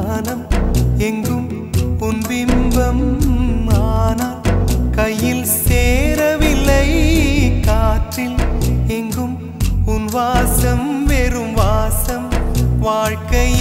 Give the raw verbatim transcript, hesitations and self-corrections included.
வானம் எங்கும் உன் பிம்பம் ஆனால் கையில் சேரவில்லை காற்றில் எங்கும் உன் வாசம் வெறும் வாசம் வாழ்க்கை